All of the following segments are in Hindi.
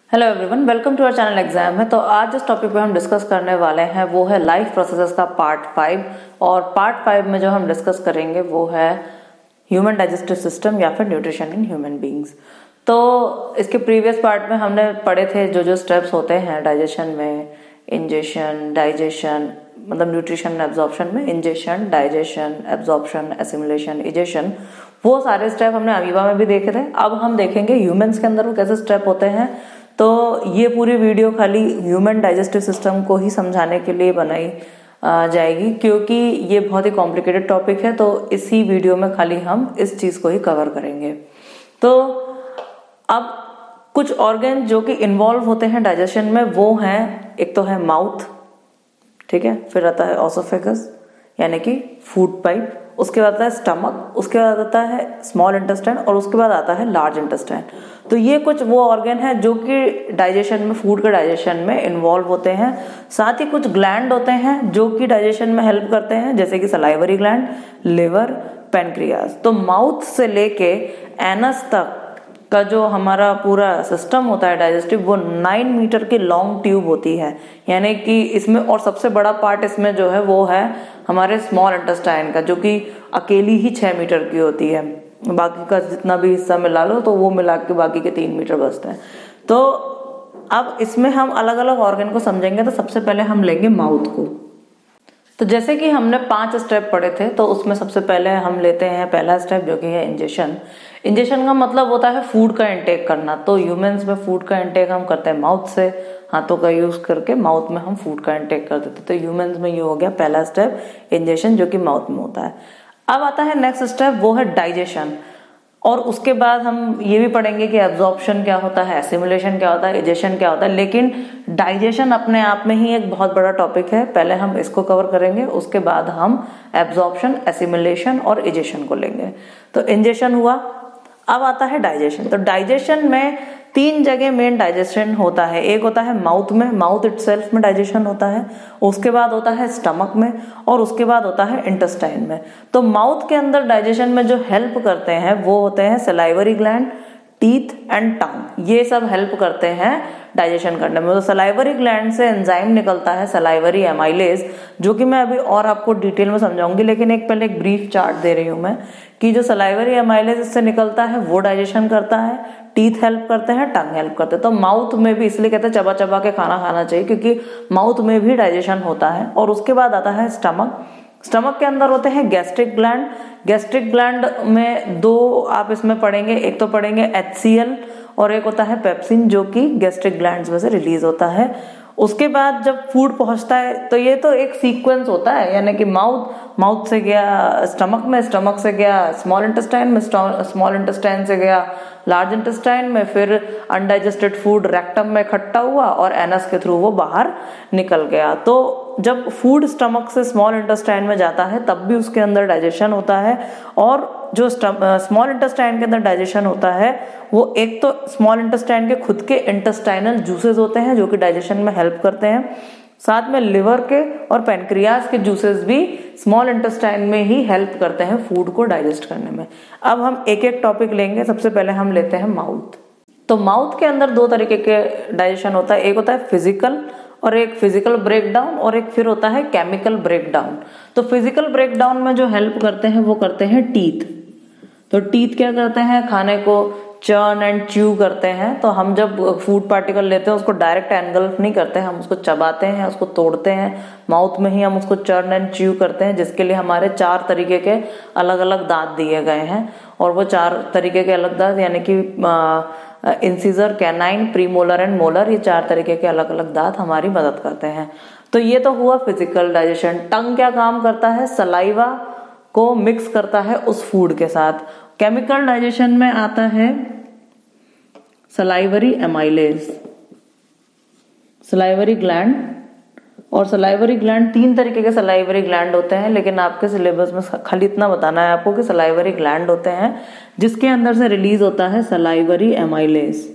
Hello everyone, welcome to our channel exam है। तो आज जिस टॉपिक पे हम डिस्कस करने वाले हैं वो है लाइफ प्रोसेसेस का पार्ट 5। और पार्ट 5 में जो हम डिस्कस करेंगे वो है ह्यूमन डाइजेस्टिव सिस्टम या फिर न्यूट्रिशन इन ह्यूमन बीइंग्स। तो इसके प्रीवियस पार्ट में हमने पढ़े थे जो स्टेप्स होते हैं डाइजेशन में, इंजेशन, डाइजेशन, मतलब न्यूट्रिशन एब्जॉर्प्शन में ingestion, digestion, absorption, assimilation, egestion, वो सारे स्टेप हमने अमीबा में भी देखे थे। अब हम देखेंगे ह्यूमंस के अंदर वो कैसे स्टेप होते हैं। तो ये पूरी वीडियो खाली ह्यूमन डाइजेस्टिव सिस्टम को ही समझाने के लिए बनाई जाएगी, क्योंकि ये बहुत ही कॉम्प्लिकेटेड टॉपिक है। तो इसी वीडियो में खाली हम इस चीज को ही कवर करेंगे। तो अब कुछ ऑर्गन जो कि इन्वॉल्व होते हैं डाइजेशन में वो हैं, एक तो है माउथ, ठीक है, फिर आता है ऑसोफेगस यानी कि फूड पाइप, उसके बाद आता है स्टमक, उसके बाद आता है स्मॉल इंटेस्टाइन और उसके बाद आता है लार्ज इंटेस्टाइन। तो ये कुछ वो ऑर्गन है जो कि डाइजेशन में, फूड के डाइजेशन में इन्वॉल्व होते हैं। साथ ही कुछ ग्लैंड होते हैं जो कि डाइजेशन में हेल्प करते हैं, जैसे कि सलाइवरी ग्लैंड, लिवर, पैनक्रियाज। तो माउथ से लेके एनस तक का जो हमारा पूरा सिस्टम होता है डाइजेस्टिव, वो 9 मीटर की लॉन्ग ट्यूब होती है, यानी कि इसमें और सबसे बड़ा पार्ट इसमें जो है वो है हमारे स्मॉल इंटेस्टाइन का, जो कि अकेली ही 6 मीटर की होती है। बाकी का जितना भी हिस्सा मिला लो तो वो मिला के बाकी के 3 मीटर बचते हैं। तो अब इसमें हम अलग अलग ऑर्गन को समझेंगे। तो सबसे पहले हम लेंगे माउथ को। तो जैसे कि हमने 5 स्टेप पढ़े थे, तो उसमें सबसे पहले हम लेते हैं पहला स्टेप जो कि है इंजेशन। इंजेशन का मतलब होता है फूड का इंटेक करना। तो ह्यूमंस में फूड का इंटेक हम करते हैं माउथ से, हाथों का यूज करके माउथ में हम फूड का इंटेक कर देते हैं। तो ह्यूमंस में ये हो गया पहला स्टेप इंजेशन, जो कि माउथ में होता है। अब आता है नेक्स्ट स्टेप, वो है डाइजेशन। और उसके बाद हम ये भी पढ़ेंगे कि एब्जॉर्प्शन क्या होता है, एसिमिलेशन क्या होता है, इजेशन क्या होता है। लेकिन डाइजेशन अपने आप में ही एक बहुत बड़ा टॉपिक है, पहले हम इसको कवर करेंगे, उसके बाद हम एब्जॉर्प्शन, एसिमिलेशन और इजेशन को लेंगे। तो इंजेशन हुआ, अब आता है डाइजेशन। तो डाइजेशन में 3 जगह मेन डाइजेशन होता है। एक होता है माउथ में, माउथ इटसेल्फ में डाइजेशन होता है, उसके बाद होता है स्टमक में और उसके बाद होता है इंटेस्टाइन में। तो माउथ के अंदर डाइजेशन में जो हेल्प करते हैं वो होते हैं salivary gland, teeth and tongue. ये सब हेल्प करते हैं डाइजेशन करने में। तो सलाइवरी ग्लैंड से एंजाइम निकलता है सलाइवरी एमाइलेज, जो कि मैं अभी और आपको डिटेल में समझाऊंगी। लेकिन पहले एक ब्रीफ चार्ट दे रही हूं मैं कि जो सलाइवरी एमाइलेज इससे निकलता है वो डाइजेशन करता है, टीथ हेल्प करते हैं, टंग हेल्प करते हैं। तो माउथ में भी इसलिए कहते हैं चबा चबा के खाना खाना चाहिए, क्योंकि माउथ में भी डाइजेशन होता है। और उसके बाद आता है स्टमक। स्टमक के अंदर होते हैं गैस्ट्रिक ग्लैंड। गैस्ट्रिक ग्लैंड में 2 आप इसमें पढ़ेंगे, एक तो पढ़ेंगे HCl और एक होता है पेप्सिन, जो कि गैस्ट्रिक ग्लैंड्स में से रिलीज होता है। उसके बाद जब फूड पहुंचता है, तो ये तो एक सीक्वेंस होता है, यानी कि माउथ से गया स्टमक में, स्टमक से गया स्मॉल इंटेस्टाइन में, स्मॉल इंटेस्टाइन से गया लार्ज इंटेस्टाइन में, फिर अनडाइजेस्टेड फूड रेक्टम में इकट्ठा हुआ और एनस के थ्रू वो बाहर निकल गया। तो जब फूड स्टमक से स्मॉल इंटेस्टाइन में जाता है तब भी उसके अंदर डाइजेशन होता है। और जो स्मॉल इंटेस्टाइन के अंदर डाइजेशन होता है वो एक तो स्मॉल इंटेस्टाइन के खुद के इंटेस्टाइनल जूसेस होते हैं जो कि डाइजेशन में हेल्प करते हैं, साथ में लिवर के और पैनक्रियाज के जूसेस भी स्मॉल इंटेस्टाइन में ही हेल्प करते हैं फूड को डाइजेस्ट करने में। अब हम एक एक टॉपिक लेंगे। सबसे पहले हम लेते हैं माउथ। तो माउथ के अंदर 2 तरीके के डाइजेशन होता है, एक होता है फिजिकल और एक फिजिकल ब्रेकडाउन, और एक फिर होता है केमिकल ब्रेकडाउन। तो फिजिकल ब्रेकडाउन में जो हेल्प करते हैं वो करते हैं टीथ। तो टीथ क्या करते हैं, खाने को चर्न एंड च्यू करते हैं। तो हम जब फूड पार्टिकल लेते हैं उसको डायरेक्ट एनगल्फ नहीं करते हैं, हम उसको चबाते हैं, उसको तोड़ते हैं, माउथ में ही हम उसको चर्न एंड च्यू करते हैं, जिसके लिए हमारे 4 तरीके के अलग अलग दांत दिए गए हैं। और वो 4 तरीके के अलग दांत यानी कि incisor, canine, premolar and molar, ये 4 तरीके के अलग अलग दांत हमारी मदद करते हैं। तो ये तो हुआ फिजिकल डाइजेशन। टंग क्या काम करता है, सलाइवा को मिक्स करता है उस फूड के साथ। केमिकल डाइजेशन में आता है सलाइवरी एमाइलेज, सलाइवरी ग्लैंड। और सलाइवरी ग्लैंड 3 तरीके के सलाइवरी ग्लैंड होते हैं, लेकिन आपके सिलेबस में खाली इतना बताना है आपको कि सलाइवरी ग्लैंड होते हैं जिसके अंदर से रिलीज होता है सलाइवरी एमाइलेज।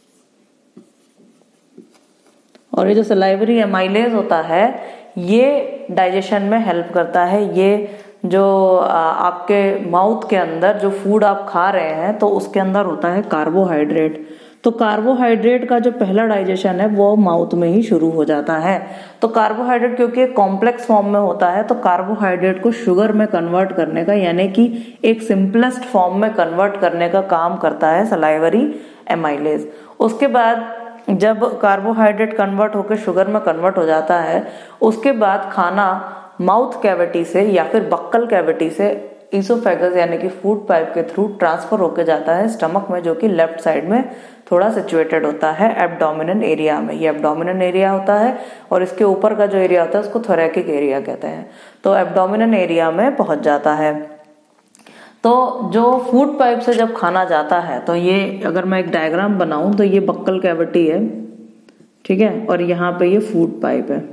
और ये जो सलाइवरी एमाइलेज होता है ये डाइजेशन में हेल्प करता है। ये जो आपके माउथ के अंदर जो फूड आप खा रहे हैं तो उसके अंदर होता है कार्बोहाइड्रेट। तो कार्बोहाइड्रेट का जो पहला डाइजेशन है वो माउथ में ही शुरू हो जाता है। तो कार्बोहाइड्रेट क्योंकि कॉम्प्लेक्स फॉर्म में होता है तो कार्बोहाइड्रेट को शुगर में कन्वर्ट करने का यानी कि एक सिंपलेस्ट फॉर्म में कन्वर्ट करने का काम करता है सलाइवरी एमाइलेज। उसके बाद जब कार्बोहाइड्रेट कन्वर्ट होकर शुगर में कन्वर्ट हो जाता है उसके बाद खाना माउथ कैविटी से या फिर बक्कल कैविटी से ईसोफेगस यानी कि फूड पाइप के थ्रू ट्रांसफर होकर जाता है स्टमक में, जो कि लेफ्ट साइड में थोड़ा सिचुएटेड होता है एब्डोमिनल एरिया में। ये एब्डोमिनल एरिया होता है और इसके ऊपर का जो एरिया होता है उसको थोरैकिक एरिया कहते हैं। तो एब्डोमिनल एरिया में पहुंच जाता है। तो जो फूड पाइप से जब खाना जाता है तो ये अगर मैं एक डायग्राम बनाऊं तो ये बक्कल कैविटी है, ठीक है, और यहाँ पे ये फूड पाइप है,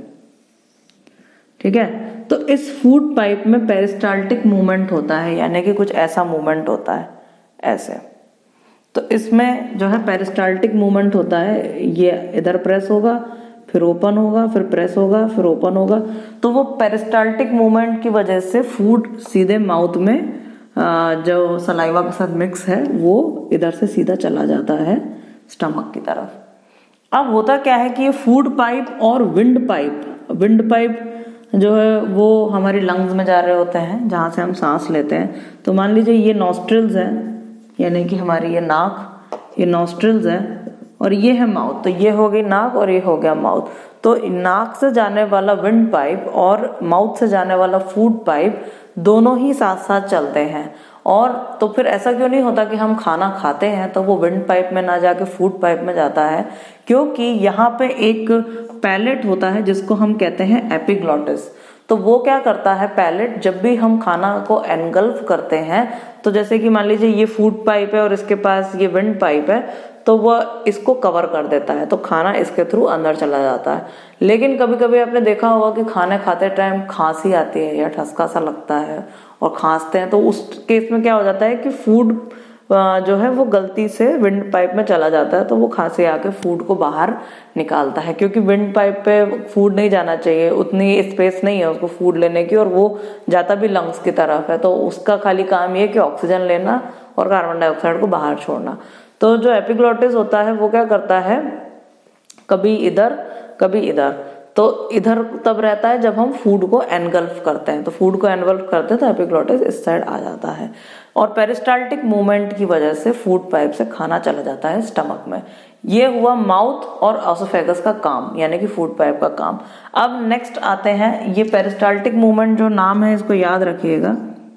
ठीक है। तो इस फूड पाइप में पेरिस्टाल्टिक मूवमेंट होता है यानी कि कुछ ऐसा मूवमेंट होता है ऐसे। तो इसमें जो है पेरिस्टाल्टिक मूवमेंट होता है, ये इधर प्रेस होगा फिर ओपन होगा फिर प्रेस होगा फिर ओपन होगा। तो वो पेरिस्टाल्टिक मूवमेंट की वजह से फूड सीधे माउथ में जो सलाइवा के साथ मिक्स है वो इधर से सीधा चला जाता है स्टमक की तरफ। अब होता क्या है कि ये फूड पाइप और विंड पाइप जो है वो हमारी लंग्स में जा रहे होते हैं जहां से हम सांस लेते हैं। तो मान लीजिए ये नॉस्ट्रिल्स है यानी कि हमारी ये नाक, ये नॉस्ट्रिल्स है और ये है माउथ। तो ये हो गई नाक और ये हो गया माउथ। तो नाक से जाने वाला विंड पाइप और माउथ से जाने वाला फूड पाइप दोनों ही साथ साथ चलते हैं। और तो फिर ऐसा क्यों नहीं होता कि हम खाना खाते हैं तो वो विंड पाइप में ना जाके फूड पाइप में जाता है, क्योंकि यहाँ पे एक पैलेट होता है जिसको हम कहते हैं एपिग्लॉटिस। तो वो क्या करता है पैलेट, जब भी हम खाना को एनगल्फ करते हैं तो जैसे कि मान लीजिए ये फूड पाइप है और इसके पास ये विंड पाइप है तो वह इसको कवर कर देता है तो खाना इसके थ्रू अंदर चला जाता है। लेकिन कभी कभी आपने देखा होगा कि खाना खाते टाइम खांसी आती है या ठसका सा लगता है और खांसते हैं, तो उस केस में क्या हो जाता है कि फूड जो है वो गलती से विंड पाइप में चला जाता है तो वो खांसी आके फूड को बाहर निकालता है, क्योंकि विंड पाइप पे फूड नहीं जाना चाहिए, उतनी स्पेस नहीं है उसको फूड लेने की और वो जाता भी लंग्स की तरफ है। तो उसका खाली काम ये कि ऑक्सीजन लेना और कार्बन डाइऑक्साइड को बाहर छोड़ना। तो जो एपिग्लॉटिस होता है वो क्या करता है, कभी इधर कभी इधर। तो इधर तब रहता है जब हम फूड को एनगल्फ करते हैं, तो फूड को एनगल्फ करते हैं तो एपिग्लॉटिस इस साइड आ जाता है और पेरिस्टाल्टिक मूवमेंट की वजह से फूड पाइप से खाना चला जाता है स्टमक में। ये हुआ माउथ और ऑसोफेगस का काम यानी कि फूड पाइप का काम। अब नेक्स्ट आते हैं, ये पेरिस्टाल्टिक मूवमेंट जो नाम है इसको याद रखिएगा,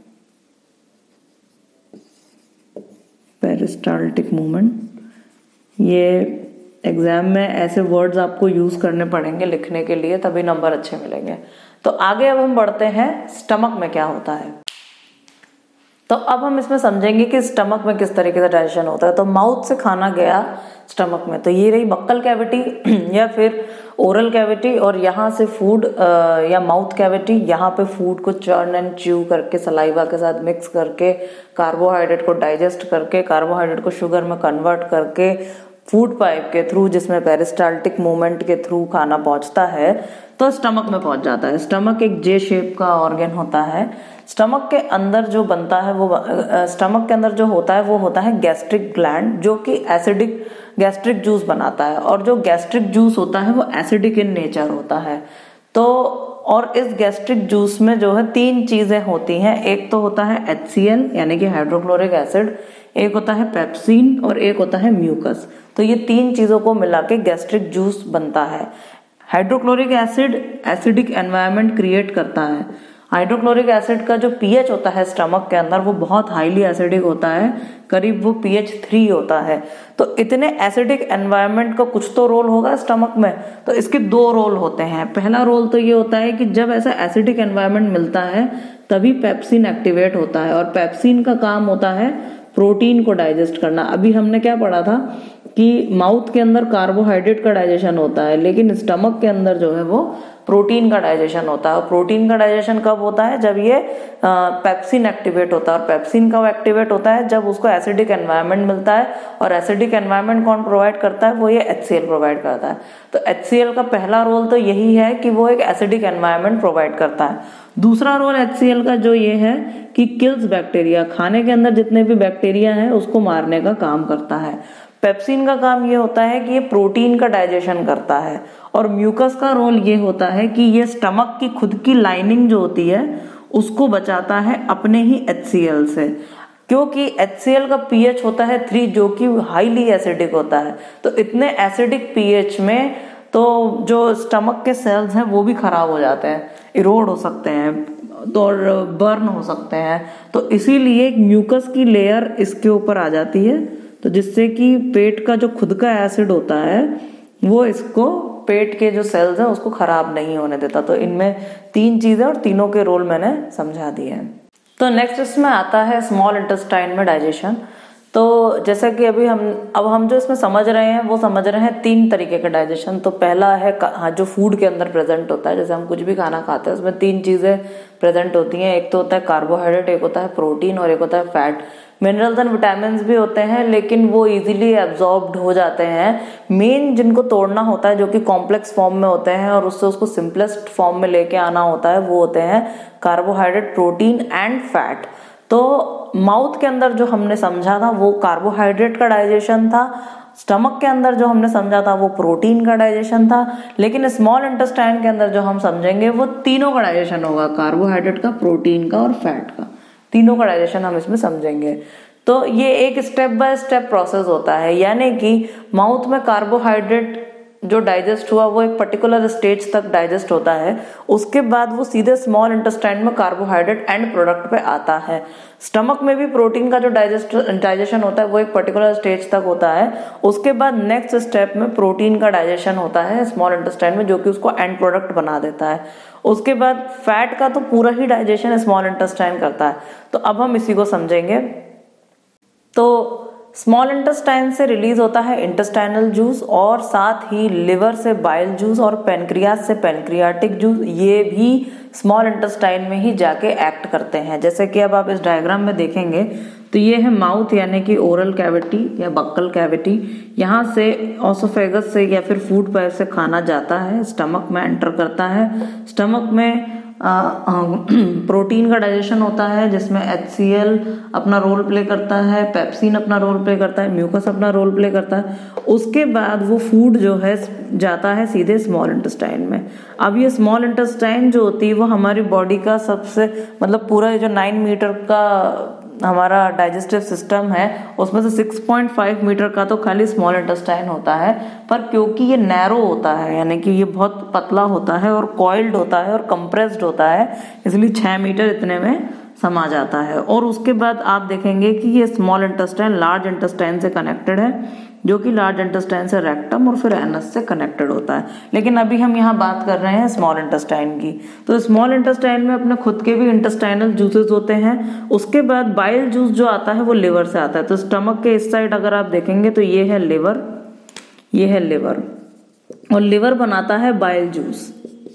पेरिस्टाल्टिक मूवमेंट। ये एग्जाम में ऐसे वर्ड्स आपको यूज करने पड़ेंगे लिखने के लिए, तभी नंबर अच्छे मिलेंगे। तो आगे अब हम बढ़ते हैं स्टमक में क्या होता है। तो अब हम इसमें समझेंगे कि स्टमक में किस तरीके से डाइजेशन होता है। तो माउथ से खाना गया स्टमक में, तो ये रही बक्कल कैविटी या फिर ओरल कैविटी, और यहाँ से फूड या माउथ कैविटी, यहाँ पे फूड को चर्न एंड च्यू करके सलाइवा के साथ मिक्स करके कार्बोहाइड्रेट को डाइजेस्ट करके कार्बोहाइड्रेट को शुगर में कन्वर्ट करके फूड पाइप के थ्रू, जिसमें पेरिस्टाल्टिक मूवमेंट के थ्रू खाना पहुंचता है तो स्टमक में पहुंच जाता है। स्टमक एक जे शेप का ऑर्गन होता है। स्टमक के अंदर जो बनता है वो स्टमक के अंदर जो होता है वो होता है गैस्ट्रिक ग्लैंड, जो कि एसिडिक गैस्ट्रिक जूस बनाता है, और जो गैस्ट्रिक जूस होता है वो एसिडिक इन नेचर होता है। तो और इस गैस्ट्रिक जूस में जो है 3 चीजें होती हैं। एक तो होता है HCl यानी कि हाइड्रोक्लोरिक एसिड, एक होता है पेप्सिन और एक होता है म्यूकस। तो ये 3 चीजों को मिला के गैस्ट्रिक जूस बनता है। Hydrochloric acid acidic environment create करता है। हाइड्रोक्लोरिक एसिड का जो पीएच होता है स्टमक के अंदर वो बहुत हाईली एसिडिक होता है, करीब वो pH 3 होता है। तो इतने एसिडिक एनवायरनमेंट का कुछ तो रोल होगा स्टमक में, तो इसके 2 रोल होते हैं। पहला रोल तो ये होता है कि जब ऐसा एसिडिक एनवायरनमेंट मिलता है तभी पेप्सिन एक्टिवेट होता है, और पेप्सिन का काम होता है प्रोटीन को डाइजेस्ट करना। अभी हमने क्या पढ़ा था कि माउथ के अंदर कार्बोहाइड्रेट का डाइजेशन होता है, लेकिन स्टमक के अंदर जो है वो प्रोटीन का डाइजेशन होता है। और प्रोटीन का डाइजेशन कब होता है, जब ये पेप्सिन एक्टिवेट होता है। और पेप्सिन कब एक्टिवेट होता है, जब उसको एसिडिक एनवायरनमेंट मिलता है, और एसिडिक एनवायरनमेंट कौन प्रोवाइड करता है, वो ये HCl प्रोवाइड करता है। तो HCl का पहला रोल तो यही है कि वो एक एसिडिक एनवायरनमेंट प्रोवाइड करता है। दूसरा रोल HCl का जो ये है कि किल्स बैक्टीरिया, खाने के अंदर जितने भी बैक्टीरिया हैं उसको मारने का काम करता है। पेप्सिन का काम ये होता है कि ये प्रोटीन का डाइजेशन करता है, और म्यूकस का रोल ये होता है कि ये स्टमक की खुद की लाइनिंग जो होती है उसको बचाता है अपने ही HCl से, क्योंकि HCl का pH होता है 3 जो कि हाईली एसिडिक होता है। तो इतने एसिडिक pH में तो जो स्टमक के सेल्स हैं वो भी खराब हो जाते हैं, इरोड हो सकते हैं तो और बर्न हो सकते हैं। तो इसीलिए एक म्यूकस की लेयर इसके ऊपर आ जाती है, तो जिससे कि पेट का जो खुद का एसिड होता है वो इसको पेट के जो सेल्स हैं उसको खराब नहीं होने देता। तो इनमें 3 चीजें और तीनों के रोल मैंने समझा दिए हैं। तो नेक्स्ट इसमें आता है स्मॉल इंटेस्टाइन में डाइजेशन। तो जैसा कि हम जो इसमें समझ रहे हैं वो समझ रहे हैं 3 तरीके का डाइजेशन। तो पहला है जो फूड के अंदर प्रेजेंट होता है, जैसे हम कुछ भी खाना खाते हैं उसमें 3 चीजें प्रेजेंट होती हैं। एक तो होता है कार्बोहाइड्रेट, एक होता है प्रोटीन और एक होता है फैट। मिनरल्स एंड विटामिन भी होते हैं लेकिन वो इजीली एब्जॉर्ब्ड हो जाते हैं। मेन जिनको तोड़ना होता है जो कि कॉम्प्लेक्स फॉर्म में होते हैं और उससे उसको सिंपलेस्ट फॉर्म में लेके आना होता है, वो होते हैं कार्बोहाइड्रेट, प्रोटीन एंड फैट। तो माउथ के अंदर जो हमने समझा था वो कार्बोहाइड्रेट का डाइजेशन था, स्टमक के अंदर जो हमने समझा था वो प्रोटीन का डाइजेशन था, लेकिन स्मॉल इंटेस्टाइन के अंदर जो हम समझेंगे वो तीनों का डाइजेशन होगा, कार्बोहाइड्रेट का, प्रोटीन का और फैट का। तीनों का डाइजेशन हम इसमें समझेंगे। तो ये एक स्टेप बाय स्टेप प्रोसेस होता है, यानी कि माउथ में कार्बोहाइड्रेट जो डाइजेस्ट हुआ वो एक पर्टिकुलर स्टेज तक डाइजेस्ट होता है, उसके बाद वो सीधे स्मॉल इंटेस्टाइन में कार्बोहाइड्रेट एंड प्रोडक्ट पे आता है। स्टमक में भी प्रोटीन का जो डाइजेशन होता है वो एक पर्टिकुलर स्टेज तक होता है, उसके बाद नेक्स्ट स्टेप में प्रोटीन का डाइजेशन होता है स्मॉल इंटेस्टाइन में, जो कि उसको एंड प्रोडक्ट बना देता है। उसके बाद फैट का तो पूरा ही डाइजेशन स्मॉल इंटेस्टाइन करता है। तो अब हम इसी को समझेंगे। तो स्मॉल इंटेस्टाइन से रिलीज होता है इंटेस्टाइनल जूस और साथ ही लिवर से बाइल जूस और पेनक्रियास से पेनक्रियाटिक जूस, ये भी स्मॉल इंटेस्टाइन में ही जाके एक्ट करते हैं। जैसे कि अब आप इस डायग्राम में देखेंगे तो ये है माउथ यानी कि ओरल कैविटी या बक्कल कैविटी। यहाँ से ऑसोफेगस से या फिर फूड पाइप से खाना जाता है, स्टमक में एंटर करता है। स्टमक में प्रोटीन का डाइजेशन होता है जिसमें HCl अपना रोल प्ले करता है, पेप्सिन अपना रोल प्ले करता है, म्यूकस अपना रोल प्ले करता है। उसके बाद वो फूड जो है जाता है सीधे स्मॉल इंटेस्टाइन में। अब ये स्मॉल इंटेस्टाइन जो होती है वो हमारी बॉडी का सबसे पूरा जो 9 मीटर का हमारा डाइजेस्टिव सिस्टम है उसमें से 6.5 मीटर का तो खाली स्मॉल इंटेस्टाइन होता है, पर क्योंकि ये नैरो होता है यानी कि ये बहुत पतला होता है और कॉइल्ड होता है और कंप्रेस्ड होता है, इसलिए 6 मीटर इतने में समा जाता है। और उसके बाद आप देखेंगे कि ये स्मॉल इंटेस्टाइन लार्ज इंटेस्टाइन से कनेक्टेड है, जो कि लार्ज इंटेस्टाइन से रेक्टम और फिर एनस से कनेक्टेड होता है। लेकिन अभी हम यहाँ बात कर रहे हैं स्मॉल इंटेस्टाइन की। तो स्मॉल इंटेस्टाइन में अपने खुद के भी इंटेस्टाइनल जूसेस होते हैं। उसके बाद बाइल जूस जो आता है वो लिवर से आता है। तो स्टमक के इस साइड अगर आप देखेंगे तो ये है लिवर, ये है लिवर, और लिवर बनाता है बाइल जूस।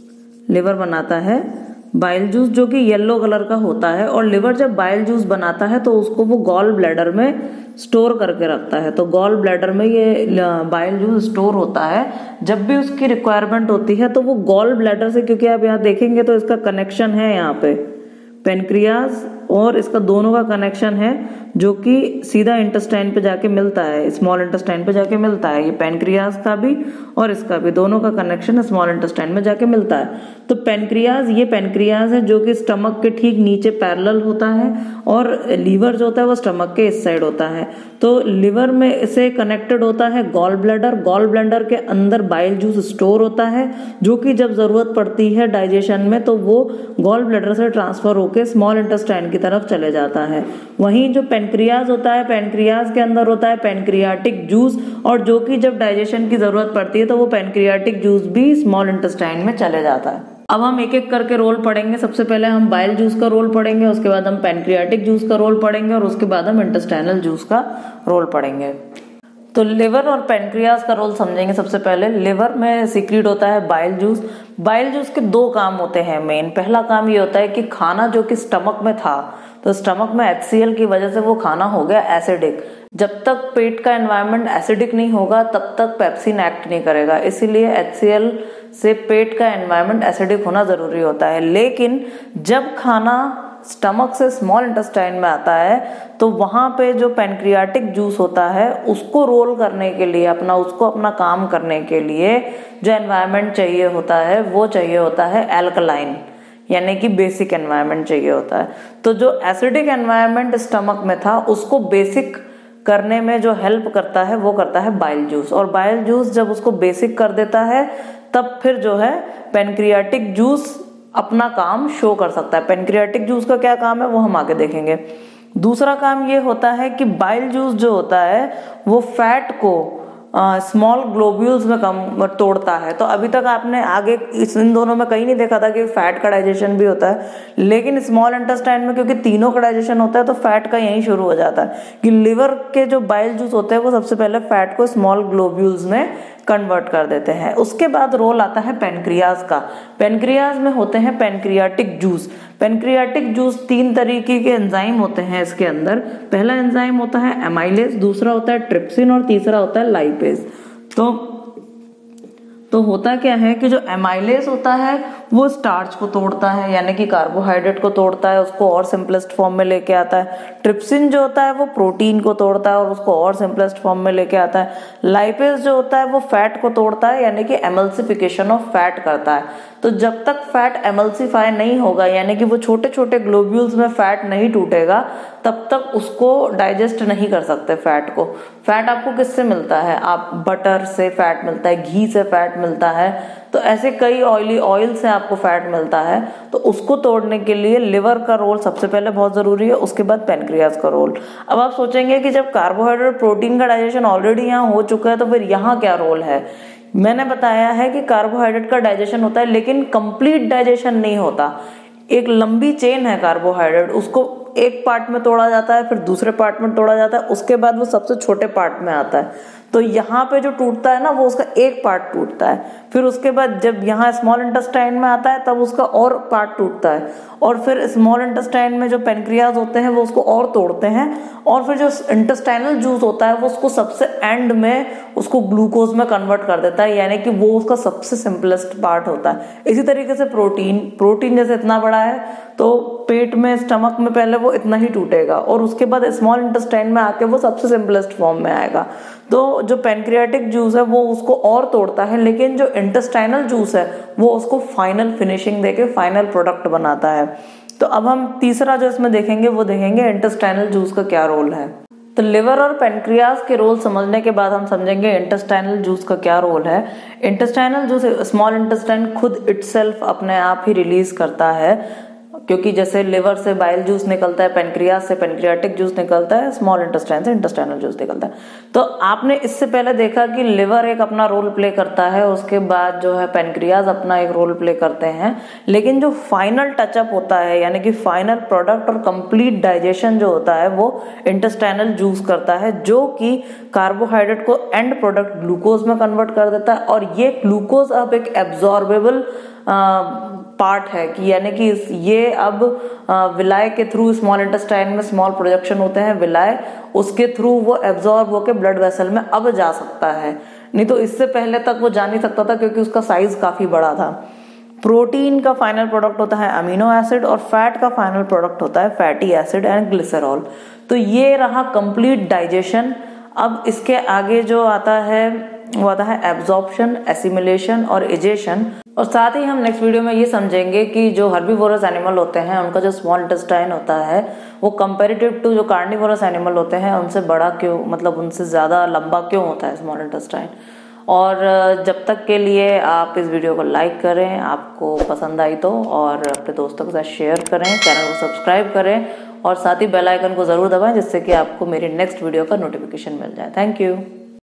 लिवर बनाता है बाइल जूस जो कि येलो कलर का होता है, और लिवर जब बाइल जूस बनाता है तो उसको वो गॉल ब्लैडर में स्टोर करके रखता है। तो गॉल ब्लैडर में ये बाइल जूस स्टोर होता है। जब भी उसकी रिक्वायरमेंट होती है तो वो गॉल ब्लैडर से, क्योंकि आप यहाँ देखेंगे तो इसका कनेक्शन है यहाँ पे पेनक्रियाज और इसका दोनों का कनेक्शन है जो कि सीधा इंटेस्टाइन पे जाके मिलता है, स्मॉल इंटेस्टाइन पे जाके मिलता है। ये पेनक्रियाज का भी और इसका भी, दोनों का कनेक्शन स्मॉल इंटेस्टाइन में जाके मिलता है। तो पेनक्रियाज, ये पेनक्रियाज है जो कि स्टमक के ठीक नीचे पैरेलल होता है, और लीवर जो होता है वो स्टमक के इस साइड होता है। तो लिवर में से कनेक्टेड होता है गॉल ब्लैडर। गॉल ब्लैडर के अंदर बाइल जूस स्टोर होता है जो कि जब जरूरत पड़ती है डाइजेशन में तो वो गॉल ब्लैडर से ट्रांसफर होकर स्मॉल इंटेस्टाइन की तरफ चले जाता है। वहीं जो पेनक्रियाज होता है, पेनक्रियाज के अंदर होता है पेनक्रियाटिक जूस, और जो कि जब डाइजेशन की जरूरत पड़ती है तो वो पेनक्रियाटिक जूस भी स्मॉल इंटेस्टाइन में चले जाता है। अब हम एक एक करके रोल पढ़ेंगे। सबसे पहले हम बाइल जूस का रोल पढ़ेंगे, उसके बाद हम पेनक्रियाटिक जूस का रोल पढ़ेंगे और उसके बाद हम इंटेस्टाइनल जूस का रोल पढ़ेंगे। तो लिवर और पेनक्रियाज का रोल समझेंगे। सबसे पहले लिवर में सीक्रेट होता है बाइल जूस। बाइल जूस के 2 काम होते हैं मेन। पहला काम ये होता है कि खाना जो कि स्टमक में था, तो स्टमक में HCl की वजह से वो खाना हो गया एसिडिक। जब तक पेट का एनवायरनमेंट एसिडिक नहीं होगा तब तक पेप्सिन एक्ट नहीं करेगा, इसीलिए HCl से पेट का एनवायरनमेंट एसिडिक होना जरूरी होता है। लेकिन जब खाना स्टमक से स्मॉल इंटेस्टाइन में आता है तो वहां पे जो पैनक्रियाटिक जूस होता है उसको रोल करने के लिए उसको अपना काम करने के लिए जो एनवायरनमेंट चाहिए होता है वो चाहिए होता है एल्कलाइन, यानी कि बेसिक एनवायरनमेंट चाहिए होता है। तो जो एसिडिक एनवायरनमेंट स्टमक में था उसको बेसिक करने में जो हेल्प करता है वो करता है बाइल जूस, और बाइल जूस जब उसको बेसिक कर देता है तब फिर जो है पैनक्रियाटिक जूस अपना काम शो कर सकता है। पैनक्रियाटिक जूस का क्या काम है वो हम आगे देखेंगे। दूसरा काम ये होता है कि बाइल जूस जो होता है वो फैट को स्मॉल ग्लोब्यूल्स में कम तोड़ता है। तो अभी तक आपने आगे इन दोनों में कहीं नहीं देखा था कि फैट का डाइजेशन भी होता है, लेकिन स्मॉल इंटेस्टाइन में क्योंकि तीनों का डाइजेशन होता है तो फैट का यहीं शुरू हो जाता है कि लिवर के जो बाइल जूस होते हैं वो सबसे पहले फैट को स्मॉल ग्लोब्यूल्स में कन्वर्ट कर देते हैं। उसके बाद रोल आता है पेनक्रियाज का। पेनक्रियाज में होते हैं पेनक्रियाटिक जूस। पेनक्रियाटिक जूस 3 तरीके के एंजाइम होते हैं इसके अंदर। पहला एंजाइम होता है एमाइलेज, दूसरा होता है ट्रिप्सिन और तीसरा होता है लाइपेज। तो होता क्या है कि जो एमाइलेज होता है वो स्टार्च को तोड़ता है, यानी कि कार्बोहाइड्रेट को तोड़ता है, उसको और सिंपलेस्ट फॉर्म में लेके आता है। ट्रिप्सिन जो होता है वो प्रोटीन को तोड़ता है और उसको और सिंपलेस्ट फॉर्म में लेके आता है। लाइपेज जो होता है वो फैट को तोड़ता है, यानी कि एमल्सिफिकेशन ऑफ फैट करता है। तो जब तक फैट एमल्सिफाई नहीं होगा, यानी कि वो छोटे छोटे ग्लोब्यूल्स में फैट नहीं टूटेगा, तब तक उसको डाइजेस्ट नहीं कर सकते फैट को। फैट आपको किससे मिलता है? आप बटर से फैट मिलता है, घी से फैट मिलता है, तो ऐसे कई ऑयल से आपको फैट मिलता है। तो उसको तोड़ने के लिए लिवर का रोल सबसे पहले बहुत जरूरी है, उसके बाद पेनक्रियाज का रोल। अब आप सोचेंगे कि जब कार्बोहाइड्रेट प्रोटीन का डाइजेशन ऑलरेडी यहाँ हो चुका है तो फिर यहाँ क्या रोल है। मैंने बताया है कि कार्बोहाइड्रेट का डाइजेशन होता है लेकिन कंप्लीट डाइजेशन नहीं होता। एक लंबी चेन है कार्बोहाइड्रेट, उसको एक पार्ट में तोड़ा जाता है, फिर दूसरे पार्ट में तोड़ा जाता है, उसके बाद वो सबसे छोटे पार्ट में आता है। तो यहाँ पे जो टूटता है ना वो उसका एक पार्ट टूटता है, फिर उसके बाद जब यहाँ स्मॉल इंटेस्टाइन में आता है तब उसका और पार्ट टूटता है, और फिर स्मॉल इंटेस्टाइन में जो पेनक्रियाज होते हैं वो उसको और तोड़ते हैं, और फिर जो इंटेस्टाइनल जूस होता है वो उसको सबसे एंड में उसको ग्लूकोज में कन्वर्ट कर देता है, यानी कि वो उसका सबसे सिंपलेस्ट पार्ट होता है। इसी तरीके से प्रोटीन जैसे इतना बड़ा है तो पेट में स्टमक में पहले वो इतना ही टूटेगा और उसके बाद स्मॉल इंटेस्टाइन में आके वो सबसे सिंपलेस्ट फॉर्म में आएगा। तो जो पैनक्रियाटिक जूस है वो उसको और तोड़ता है, लेकिन जो इंटेस्टाइनल जूस है वो उसको फाइनल फिनिशिंग देके फाइनल प्रोडक्ट बनाता है। तो अब हम तीसरा जो इसमें देखेंगे वो देखेंगे इंटेस्टाइनल जूस का क्या रोल है। तो लिवर और पेनक्रियाज के रोल समझने के बाद हम समझेंगे इंटेस्टाइनल जूस का क्या रोल है। इंटेस्टाइनल जूस स्मॉल इंटेस्टाइन खुद इटसेल्फ अपने आप ही रिलीज करता है, क्योंकि जैसे लिवर से बाइल जूस निकलता है, पेनक्रियाज से पेनक्रियाटिक जूस निकलता है, स्मॉल इंटेस्टाइन से इंटेस्टाइनल जूस निकलता है। तो आपने इससे पहले देखा कि लिवर एक अपना रोल प्ले करता है, उसके बाद जो है पेनक्रियाज अपना एक रोल प्ले करते हैं, लेकिन जो फाइनल टचअप होता है यानी कि फाइनल प्रोडक्ट और कंप्लीट डाइजेशन जो होता है वो इंटेस्टाइनल जूस करता है, जो कि कार्बोहाइड्रेट को एंड प्रोडक्ट ग्लूकोज में कन्वर्ट कर देता है। और ये ग्लूकोज अब एक एब्जॉर्बेबल पार्ट है कि यानी कि ये अब विलाय के थ्रू स्मॉल इंटेस्टाइन में स्मॉल प्रोजेक्शन होते हैं विलाय, उसके थ्रू वो एब्जॉर्ब होकर ब्लड वेसल में अब जा सकता है, नहीं तो इससे पहले तक वो जा नहीं सकता था क्योंकि उसका साइज काफी बड़ा था। प्रोटीन का फाइनल प्रोडक्ट होता है अमीनो एसिड और फैट का फाइनल प्रोडक्ट होता है फैटी एसिड एंड ग्लिसरॉल। तो ये रहा कंप्लीट डाइजेशन। अब इसके आगे जो आता है वो आता है एब्जॉर्प्शन, एसिमिलेशन और इजेशन। और साथ ही हम नेक्स्ट वीडियो में ये समझेंगे कि जो हर्बीवोरस एनिमल होते हैं उनका जो स्मॉल इंटेस्टाइन होता है वो कंपैरेटिव टू जो कार्निवोरस एनिमल होते हैं उनसे बड़ा क्यों, मतलब उनसे ज्यादा लंबा क्यों होता है स्मॉल इंटेस्टाइन। और जब तक के लिए आप इस वीडियो को लाइक करें, आपको पसंद आई तो, और अपने दोस्तों के साथ शेयर करें, चैनल को सब्सक्राइब करें और साथ ही बेल आइकन को जरूर दबाएं जिससे कि आपको मेरी नेक्स्ट वीडियो का नोटिफिकेशन मिल जाए। Thank you.